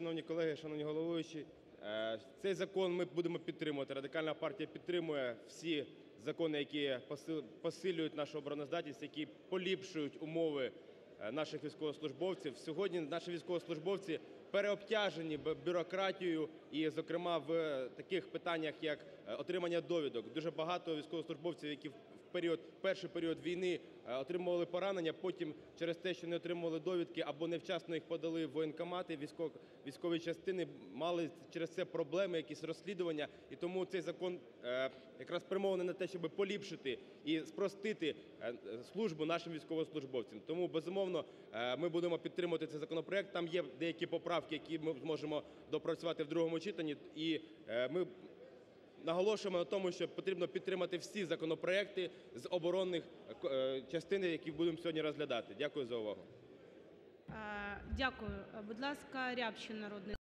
шановні колеги, шановні головуючі, цей закон ми будемо підтримувати. Радикальна партія підтримує всі закони, які посилюють нашу обороноздатність, які поліпшують умови наших військовослужбовців. Сьогодні наші військовослужбовці переобтяжені бюрократією і, зокрема, в таких питаннях, як отримання довідок. Дуже багато військовослужбовців, які в перший період війни отримували поранення, потім через те, що не отримували довідки або невчасно їх подали в воєнкомати, військові частини, мали через це проблеми, якісь розслідування. І тому цей закон якраз спрямований на те, щоб поліпшити і спростити службу нашим військовослужбовцям. Тому, безумовно, ми будемо підтримувати цей законопроект. Там є деякі поправки, які ми зможемо допрацювати в другому читанні. І ми наголошуємо на тому, що потрібно підтримати всі законопроекти з оборонних частин, які будемо сьогодні розглядати. Дякую за увагу. Дякую. Будь ласка, Рябчин, народний